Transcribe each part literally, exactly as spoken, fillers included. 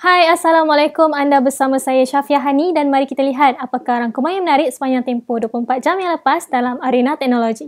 Hai, Assalamualaikum. Anda bersama saya Syafia Hani dan mari kita lihat apakah rangkuman yang menarik sepanjang tempoh dua puluh empat jam yang lepas dalam arena teknologi.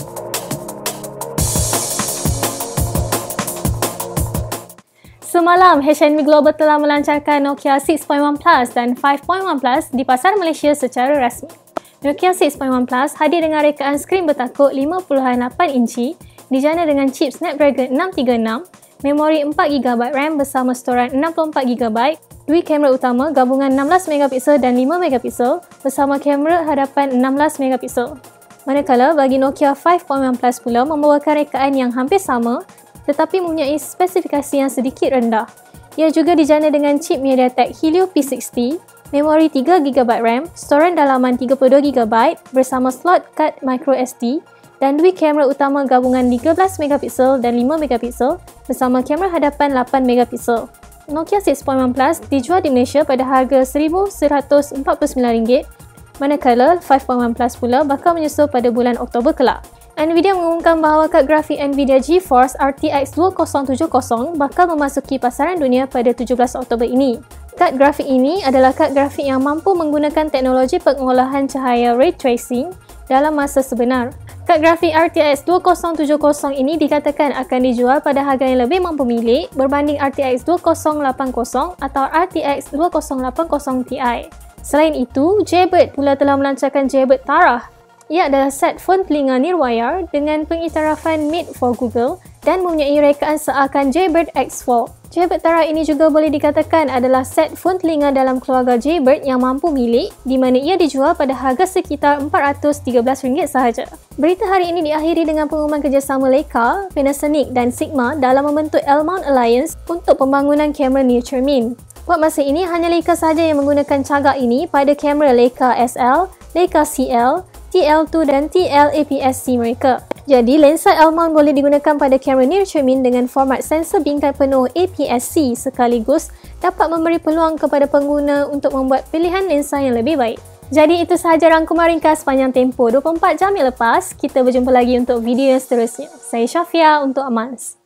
Semalam, H and M Global telah melancarkan Nokia enam titik satu Plus dan lima titik satu Plus di pasar Malaysia secara rasmi. Nokia enam titik satu Plus hadir dengan rekaan skrin bertakuk lima puluh lapan inci, dijana dengan chip Snapdragon enam tiga enam, memori empat gigabyte RAM bersama storan enam puluh empat gigabyte, dua kamera utama gabungan enam belas megapiksel dan lima megapiksel bersama kamera hadapan enam belas megapiksel. Manakala bagi Nokia lima titik satu Plus pula membawakan rekaan yang hampir sama tetapi mempunyai spesifikasi yang sedikit rendah. Ia juga dijana dengan chip MediaTek Helio P enam puluh, memori tiga gigabyte RAM, storan dalaman tiga puluh dua gigabyte bersama slot kad microSD dan dua kamera utama gabungan tiga belas megapiksel dan lima megapiksel bersama kamera hadapan lapan megapiksel. Nokia enam titik satu Plus dijual di Malaysia pada harga seribu seratus empat puluh sembilan ringgit, manakala lima titik satu Plus pula bakal menyusul pada bulan Oktober kelak. Nvidia mengumumkan bahawa kad grafik Nvidia GeForce R T X dua ribu tujuh puluh bakal memasuki pasaran dunia pada tujuh belas Oktober ini. Kad grafik ini adalah kad grafik yang mampu menggunakan teknologi pengolahan cahaya ray tracing dalam masa sebenar. Kad grafik R T X dua ribu tujuh puluh ini dikatakan akan dijual pada harga yang lebih mampu milik berbanding R T X dua ribu lapan puluh atau R T X dua ribu lapan puluh Ti. Selain itu, Jaybird pula telah melancarkan Jaybird Tarah. Ia adalah set phone telinga nirwayar dengan pengiktirafan Made for Google dan mempunyai rekaan seakan Jaybird X empat. Jaybird Tarah ini juga boleh dikatakan adalah set phone telinga dalam keluarga Jaybird yang mampu milik, di mana ia dijual pada harga sekitar empat ratus tiga belas ringgit sahaja. Berita hari ini diakhiri dengan pengumuman kerjasama Leica, Panasonic dan Sigma dalam membentuk L-Mount Alliance untuk pembangunan kamera near cermin. Buat masa ini, hanya Leica sahaja yang menggunakan cagak ini pada kamera Leica S L, Leica C L, T L dua dan T L A P S C mereka. Jadi, lensa L-mount boleh digunakan pada kamera near cermin dengan format sensor bingkai penuh A P S C sekaligus dapat memberi peluang kepada pengguna untuk membuat pilihan lensa yang lebih baik. Jadi, itu sahaja rangkuman ringkas sepanjang tempoh dua puluh empat jam yang lepas. Kita berjumpa lagi untuk video yang seterusnya. Saya Syafia untuk Amans.